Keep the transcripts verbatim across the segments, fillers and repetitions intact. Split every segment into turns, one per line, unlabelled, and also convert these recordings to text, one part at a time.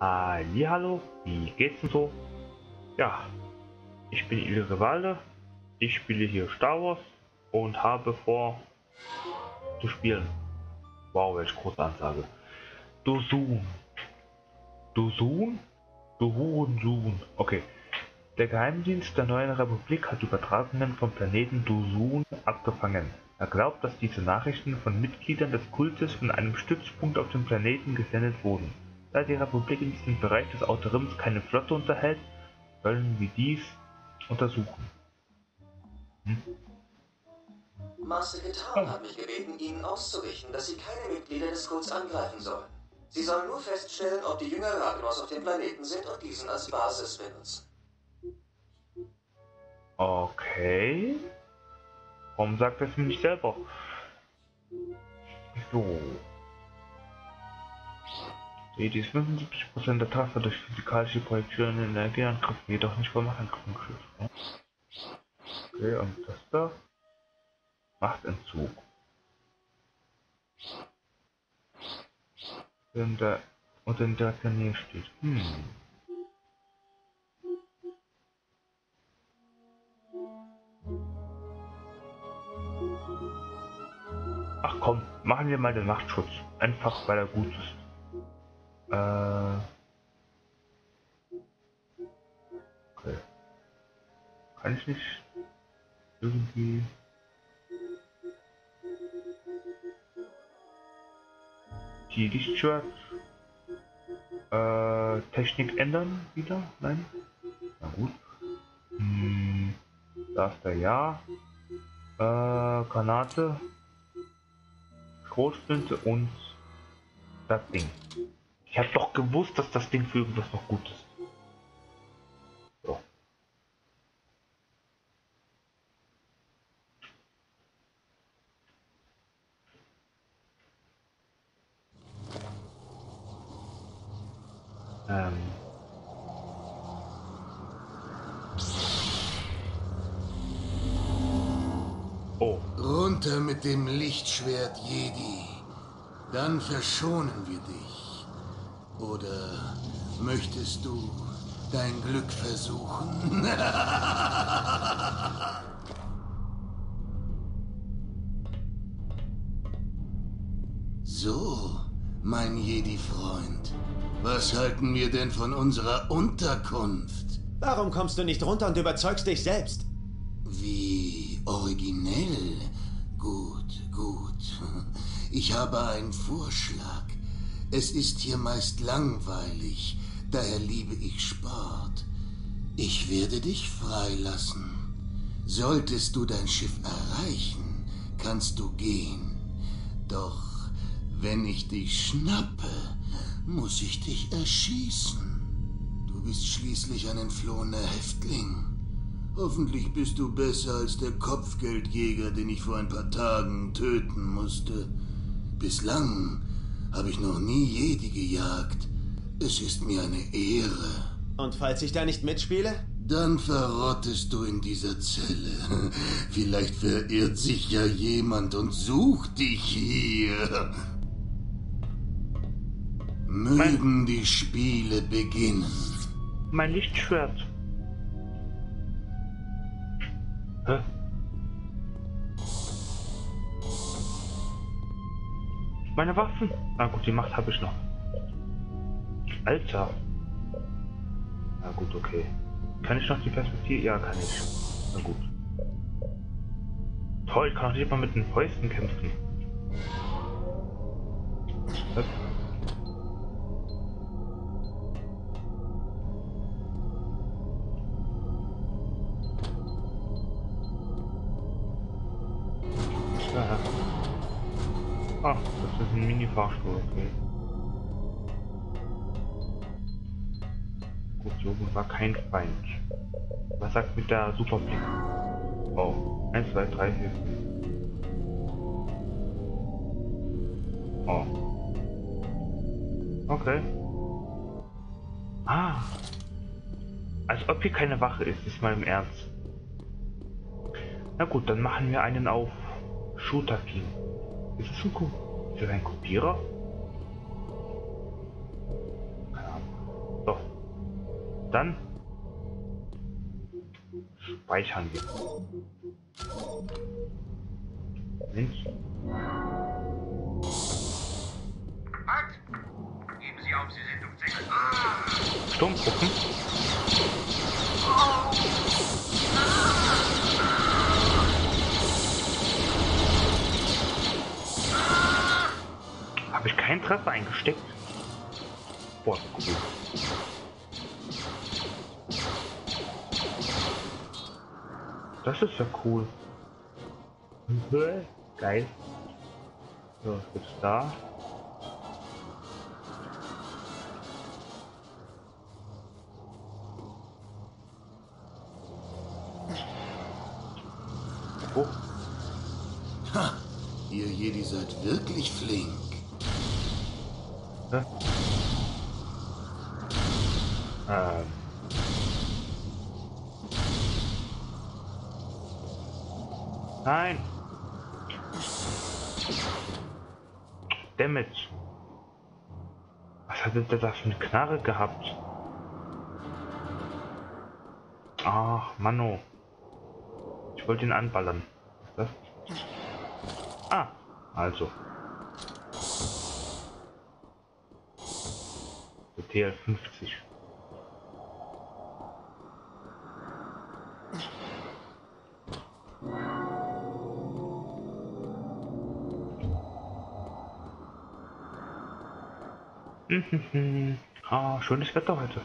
Hallihallo, wie geht's denn so? Ja, ich bin Il Rivale, ich spiele hier Star Wars und habe vor zu spielen. Wow, welche große Ansage. Dosun. Dosun? Dosun. Okay. Der Geheimdienst der Neuen Republik hat Übertragungen vom Planeten Dosun abgefangen. Er glaubt, dass diese Nachrichten von Mitgliedern des Kultes von einem Stützpunkt auf dem Planeten gesendet wurden. Da die Republik in diesem Bereich des Outer Rims keine Flotte unterhält, wollen wir dies untersuchen. Hm?
Master Ketan hat mich gebeten, Ihnen auszurichten, dass Sie keine Mitglieder des Kults angreifen sollen. Sie sollen nur feststellen, ob die Jünger Ragnos auf dem Planeten sind und diesen als Basis benutzen.
Okay. Warum sagt er es mir nicht selber? So. Die ist fünfundsiebzig Prozent der Treffer durch physikalische Projektionen in Energieangriffen, jedoch nicht bei Machtangriffen geschützt. Okay, und das da? Machtentzug. Und der und in der Nähe steht. Hm. Ach komm, machen wir mal den Machtschutz. Einfach weil er gut ist. Äh. Okay. Kann ich nicht irgendwie. Die Lichtschwert äh, Technik ändern wieder? Nein? Na gut. Hm, da ist der Ja. Äh, Granate. Schrotflinte und das Ding. Ich habe doch gewusst, dass das Ding für irgendwas noch gut ist. So. Ähm. Oh.
Runter mit dem Lichtschwert, Jedi. Dann verschonen wir dich. Oder möchtest du dein Glück versuchen? So, mein Jedi-Freund. Was halten wir denn von unserer Unterkunft?
Warum kommst du nicht runter und überzeugst dich selbst?
Wie originell. Gut, gut. Ich habe einen Vorschlag. Es ist hier meist langweilig, daher liebe ich Sport. Ich werde dich freilassen. Solltest du dein Schiff erreichen, kannst du gehen. Doch wenn ich dich schnappe, muss ich dich erschießen. Du bist schließlich ein entflohener Häftling. Hoffentlich bist du besser als der Kopfgeldjäger, den ich vor ein paar Tagen töten musste. Bislang habe ich noch nie Jedi gejagt. Es ist mir eine Ehre.
Und falls ich da nicht mitspiele?
Dann verrottest du in dieser Zelle. Vielleicht verirrt sich ja jemand und sucht dich hier. Mögen mein, die Spiele beginnen.
Mein Lichtschwert. Hä? Meine Waffen? Na gut, die Macht habe ich noch. Alter. Na gut, okay. Kann ich noch die Perspektive? Ja, kann ich. Na gut. Toll, ich kann auch nicht mal mit den Fäusten kämpfen. Was? Ja. Ah, das ist ein Mini-Fahrstuhl, okay. Gut, so war kein Feind. Was sagt mit der Superblick? Oh, eins, zwei, drei, vier. Oh. Okay. Ah. Als ob hier keine Wache ist, ist mal im Ernst. Na gut, dann machen wir einen auf Shooter-Team. Ist das ein, Ko ist das ein Kopierer? Keine Ahnung. dann speichern wir. Mensch.
Halt! Geben Sie auf, Sie sind umzingelt.
Sturmtruppen. Habe ich keinen Treffer eingesteckt? Boah, cool. Das ist ja cool. Geil. So, was gibt's da? Oh.
Ha! Ihr Jedi seid wirklich flink.
Hä? Ähm. Nein! Dammit! Was hatte der da für eine Knarre gehabt? Ach, Manno. Ich wollte ihn anballern. Was ist das? Ah, also. Der T L fünfzig. Ah, schönes Wetter heute.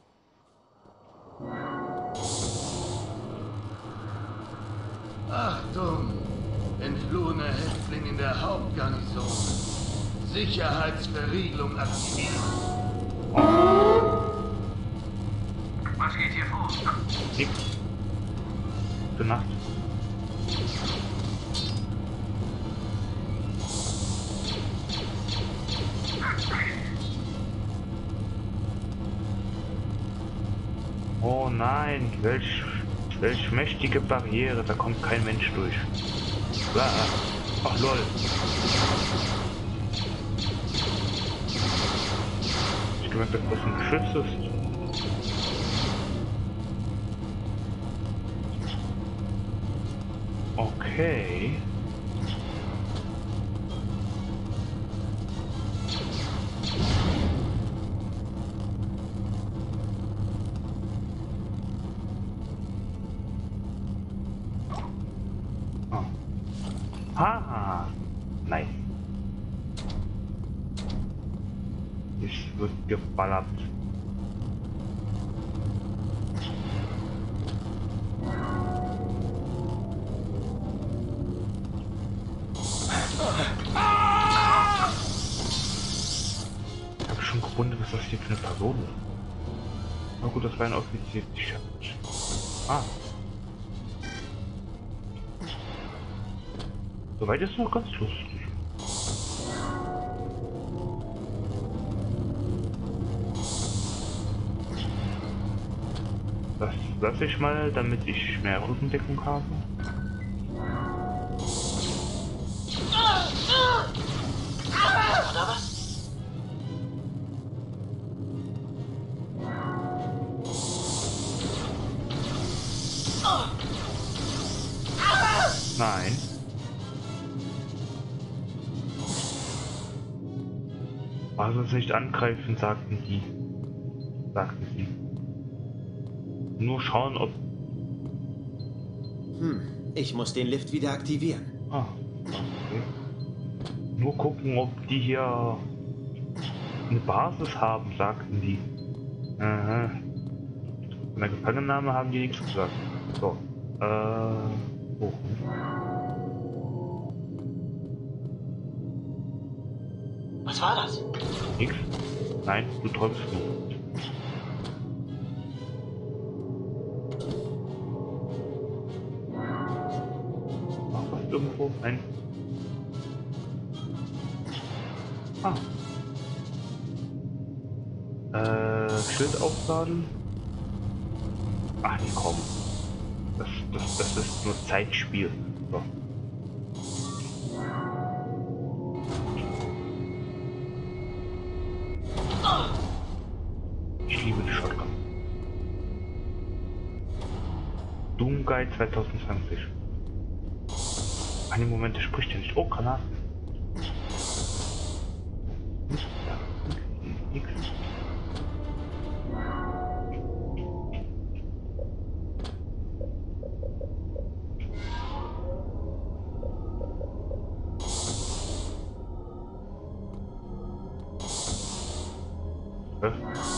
Achtung! Entflohener Häftling in der Hauptgarnison. Sicherheitsverriegelung aktiviert.
Was geht hier vor?
Nix. Gute Nacht. Oh nein, welch, welch mächtige Barriere, da kommt kein Mensch durch. Blah. Ach lol. Ich gemerkt, dass das ein Geschütz ist. Okay. Haha, nice. Es wird geballert. Ich habe schon gewundert, was das hier für eine Person ist. Na gut, das war ein Offizier. Ah. Soweit ist noch ganz lustig. Das lasse ich mal, damit ich mehr Rückendeckung habe.
Oder was?
Nein. Also nicht angreifen, sagten die. Sagten sie. Nur schauen, ob...
Hm, ich muss den Lift wieder aktivieren.
Ah, okay. Nur gucken, ob die hier eine Basis haben, sagten die. Aha. Von der Gefangennahme haben die nichts gesagt. So. Äh... Hoch.
Was war das?
Nix? Nein, du träumst nur. Ach, was irgendwo? Nein. Ah. Äh, Schild aufladen? Ach nee, komm. Das, das, das ist nur Zeitspiel. So. Ich liebe die Shotgun. Doom Guide zwanzig zwanzig. An dem Moment spricht er nicht. Oh, Granaten. Nix. Hä?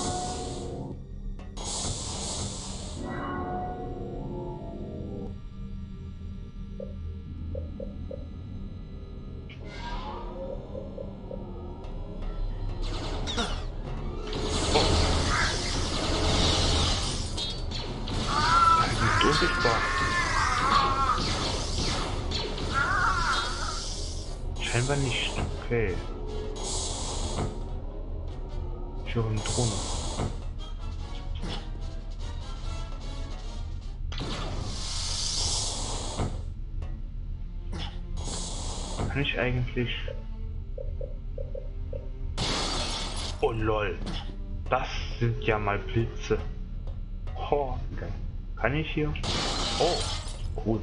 Unsichtbar. Scheinbar nicht. Okay. Ich höre eine Drohne. Kann ich eigentlich... Oh lol. Das sind ja mal Blitze. Oh, geil. Kann ich hier? Oh, cool.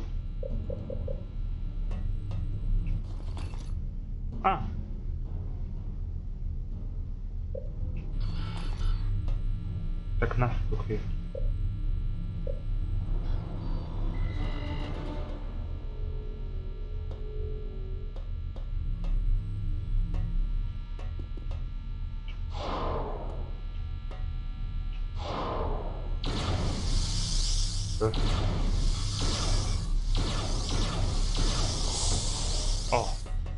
Ah. Der Knast, okay. Ja. Oh.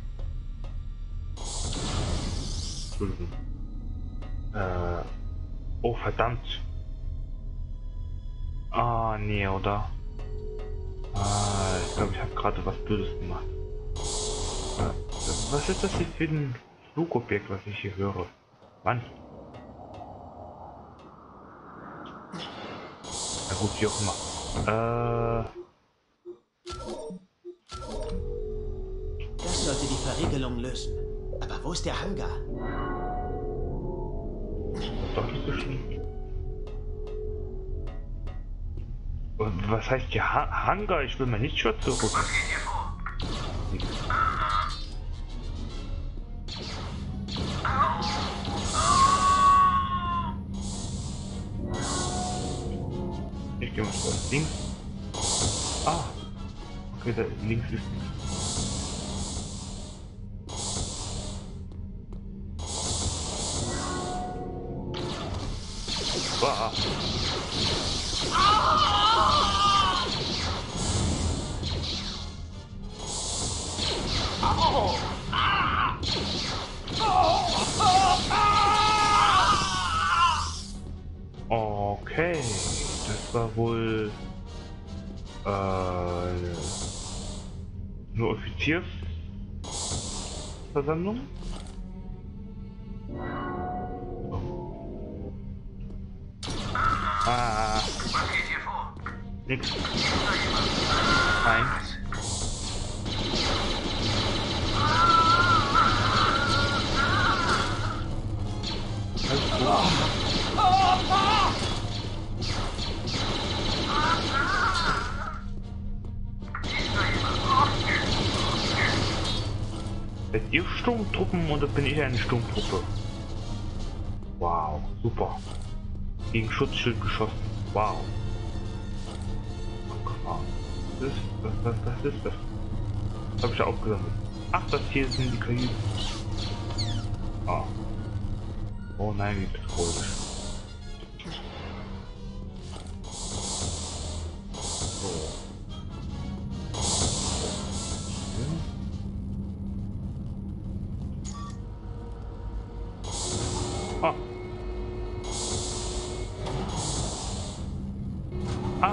Entschuldigung. Äh. Oh, verdammt. Ah, nee, oder? Ah, ich glaube, ich habe gerade was Blödes gemacht. Äh, was ist das hier für ein Flugobjekt, was ich hier höre? Mann. Na gut, wie auch immer. Äh.
Das sollte die Verriegelung lösen. Aber wo ist der Hangar?
Doch nicht so schlimm. Und was heißt hier ha Hangar? Ich will mal nicht schon zurück.
Was geht hier vor?
Ich gehe mal zuerst links. Ah. Okay, da links ist nichts. Wow. Okay, das war wohl äh, eine Offiziersversammlung. Ah,
Was geht hier vor?
nix. Nein. Alles gut. Seid ihr Sturmtruppen oder bin ich eine Sturmtruppe? Wow, super. Gegen Schutzschild geschossen. Wow. Abgefahren. Das ist, was, was, was ist das? Das habe ich ja aufgesammelt. Ach, das hier sind die Kajüten. Ah. Oh nein, wie bedrohlich. So. Ah. Ah.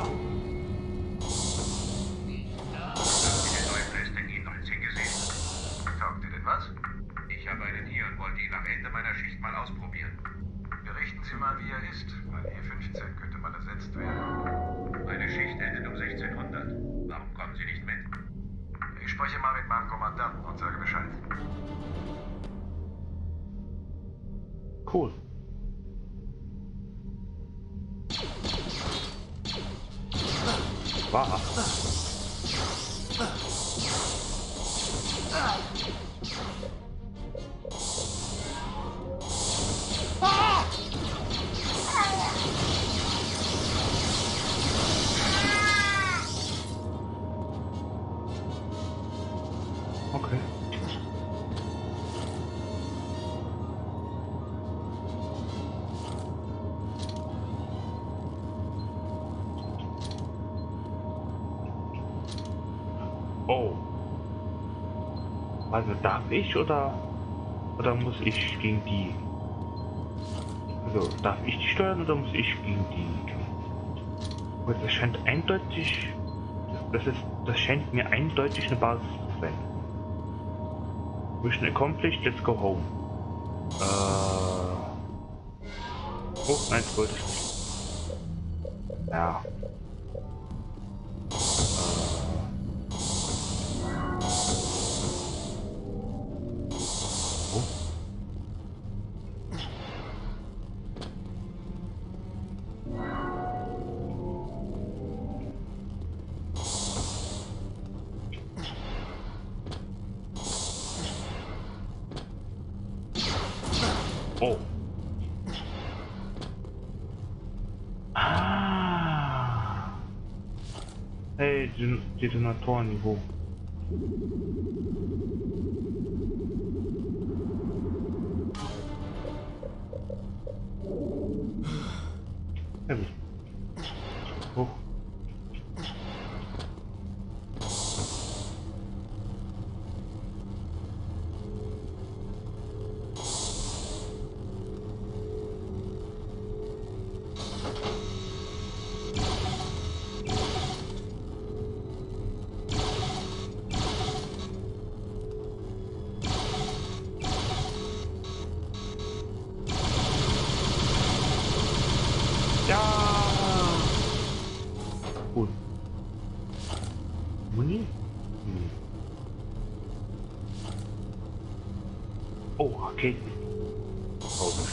Diese neue Plastik ihn noch ins hingesehen. Taugt dir denn was? Ich habe einen hier und wollte ihn am Ende meiner Schicht mal ausprobieren. Berichten Sie mal, wie er ist. Bei E fünfzehn könnte man ersetzt werden. Meine Schicht endet um sechzehnhundert. Warum kommen Sie nicht mit? Ich spreche mal mit meinem Kommandanten und sage Bescheid.
Cool. war. Okay. Oh. Also darf ich oder oder muss ich gegen die? Also darf ich die steuern oder muss ich gegen die? Und das scheint eindeutig. Das ist. Das scheint mir eindeutig eine Basis zu sein. Mission accomplished. Let's go home. Äh. Oh nein, das wollte ich nicht. Ja. Oh. Ah. Hey, die Detonatorenniveau. Ja, gut. Hoch. Ja! Gut. Muni? Hm. Oh, Raketen. Komisch.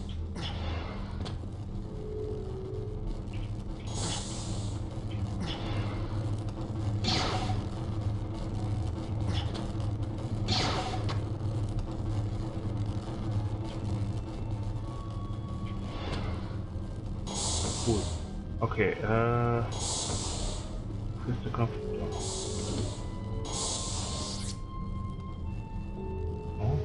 Cool. Okay, äh. Fünfter Knopf. Oh.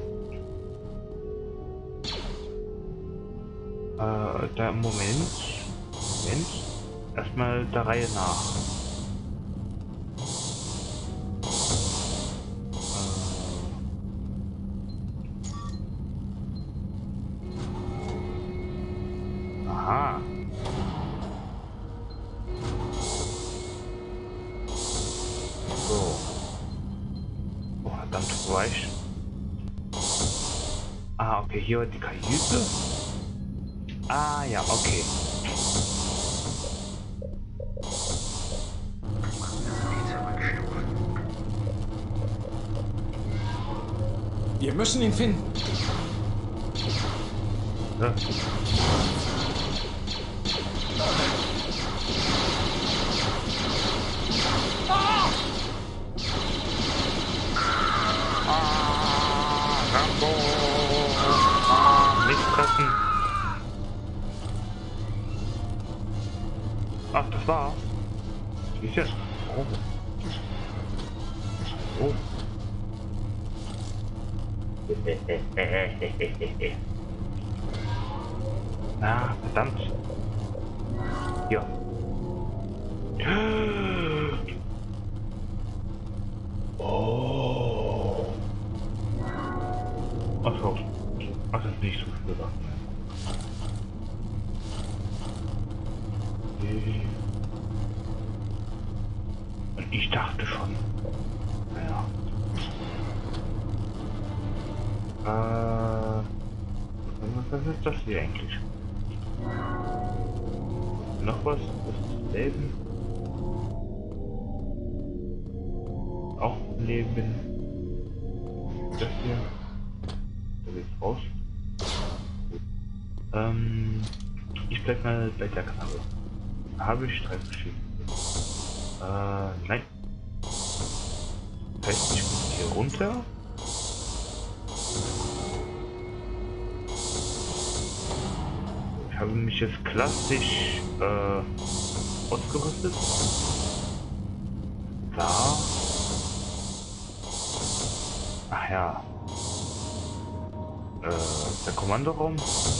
Äh, da im Moment. Moment. Erstmal der Reihe nach. Äh. Aha. Weich. Ah, okay, hier war die Kajüte. Ah, ja, okay.
Wir müssen ihn finden.
Ja. Rambo! Ah, nicht treffen. Ach, das war. Wie ist jetzt? Oh. Oh. Na, verdammt. Ja. Oh. Achso. Ach, das ist nicht so viel Sachen. Und ich dachte schon. Naja. Äh. Was ist das hier eigentlich? Noch was? Das Leben. Auch Leben. Das hier. Da geht's raus. Gut. Ähm. Ich bleib mal bei der Knarre. Da habe ich drei verschiedene. Äh, nein. Das heißt, ich muss hier runter. Ich habe mich jetzt klassisch äh, ausgerüstet. Da. Ach ja. Äh, der Kommandoraum.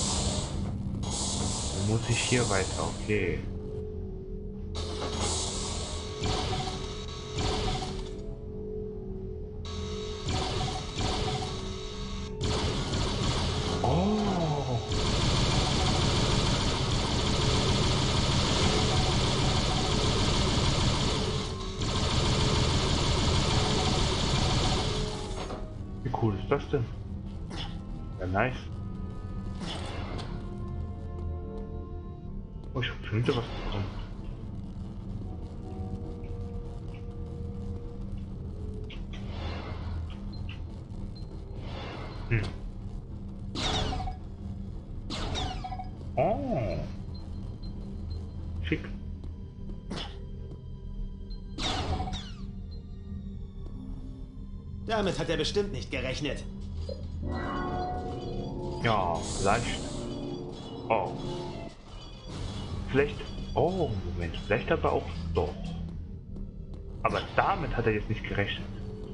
Dann muss ich hier weiter, okay. Oh. Wie cool ist das denn? Ja, nice. Oh, ich hab schon wieder was bekommen. Hm. Oh. Schick.
Damit hat er bestimmt nicht gerechnet.
Ja, vielleicht. Oh. Vielleicht. Oh, Moment. Vielleicht aber auch doch. Aber damit hat er jetzt nicht gerechnet.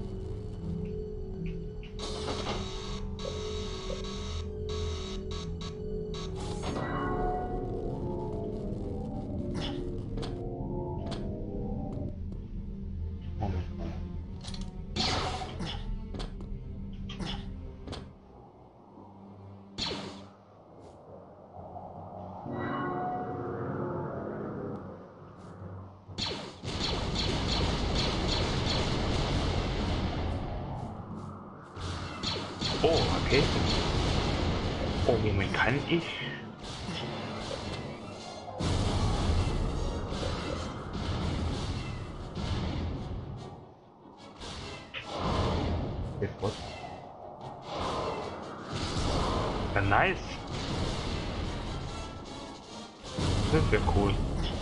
Moment mal. Oh, okay. Oh, Moment, kann ich? Jetzt was? Ja, nice. Das wäre cool.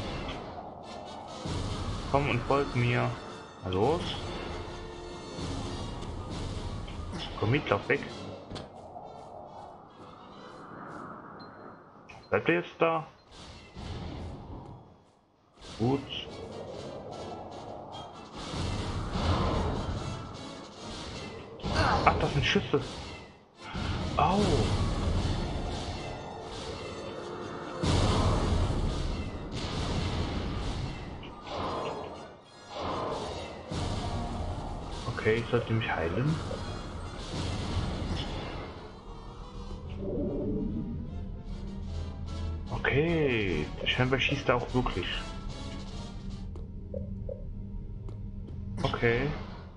Komm und folg mir. Na los. Komm mit, lauf weg. Bleibt ihr jetzt da? Gut. Ach, das sind Schüsse. Au. Okay, ich sollte mich heilen. Okay, scheinbar schießt er auch wirklich. Okay.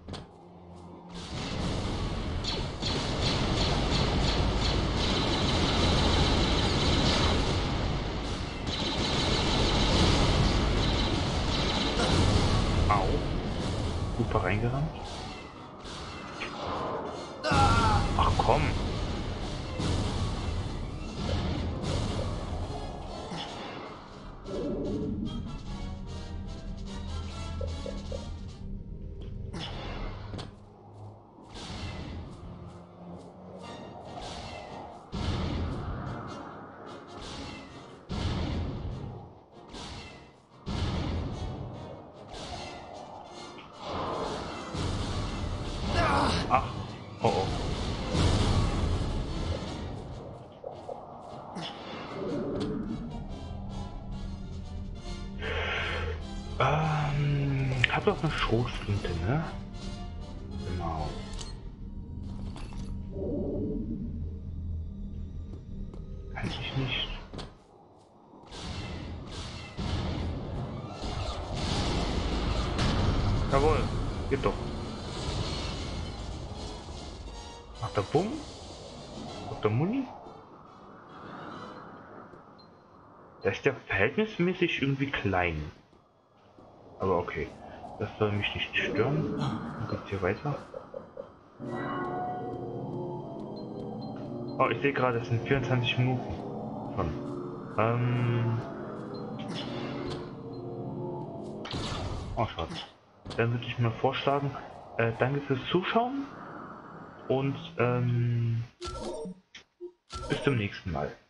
Au. Super reingerannt. Ach komm. Ach, oh oh. Ähm, hab doch eine Schrotflinte, ne? Genau. Kann ich nicht. Jawohl, geht doch. Macht der Bumm? Macht der Muni? Da ist der verhältnismäßig irgendwie klein. Aber okay, das soll mich nicht stören. Dann geht's hier weiter. Oh, ich sehe gerade, es sind vierundzwanzig Minuten schon. Ähm. Oh, schade. Dann würde ich mal vorschlagen, äh, danke fürs Zuschauen und ähm, bis zum nächsten Mal.